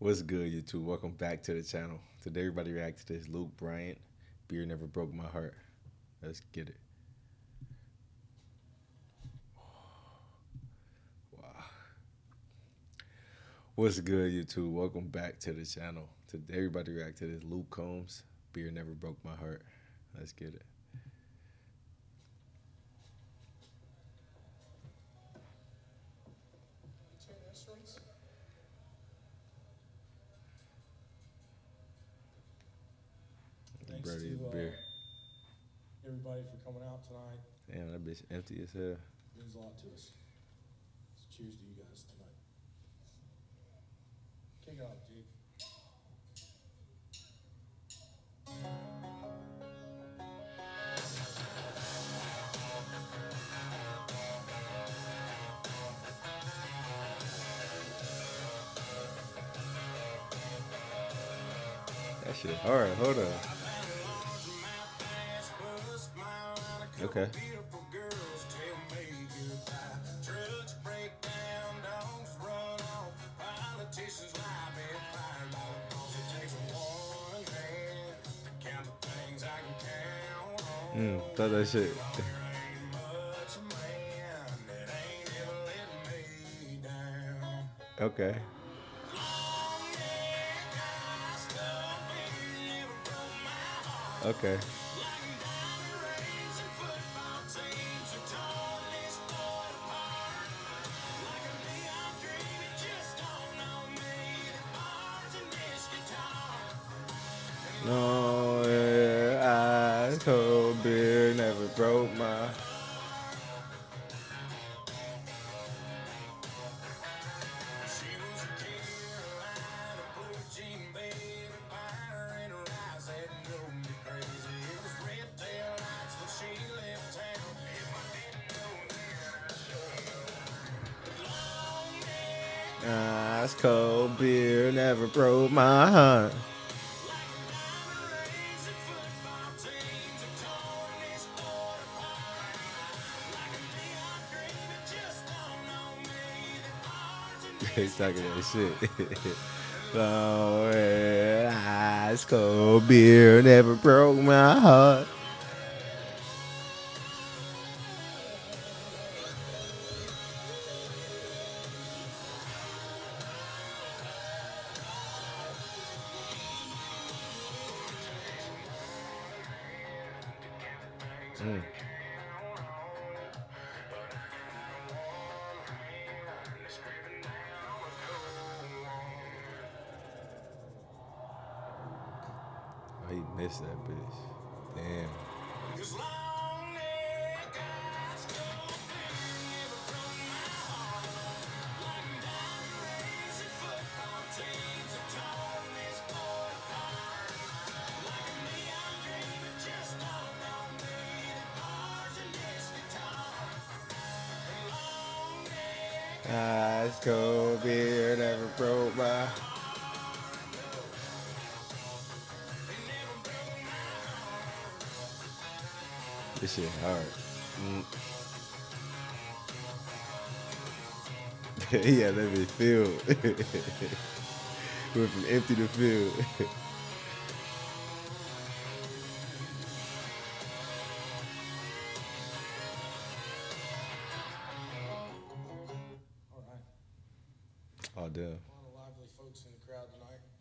What's good, YouTube? Welcome back to the channel. Today, everybody react to this Luke Bryant. Beer never broke my heart. Let's get it. Wow. What's good, YouTube? Welcome back to the channel. Today, everybody react to this Luke Combs. Beer never broke my heart. Let's get it. Thanks Brody, to beer. everybody for coming out tonight. Damn, that bitch empty as hell. Means a lot to us. So cheers to you guys tonight. Kick it off, Jake. That shit hard. Hold on. Okay. Thought that shit. Okay. Okay. No, yeah, ice cold beer never broke my. Ice cold beer never broke my heart. He's talking that shit. Oh, yeah, ice cold beer never broke my heart. Oh, he missed that bitch. Damn. Ice cold beer never broke my. This shit hard. Yeah, let me feel. Went from empty to field. All right. Oh, damn. A lot of lively folks in the crowd tonight.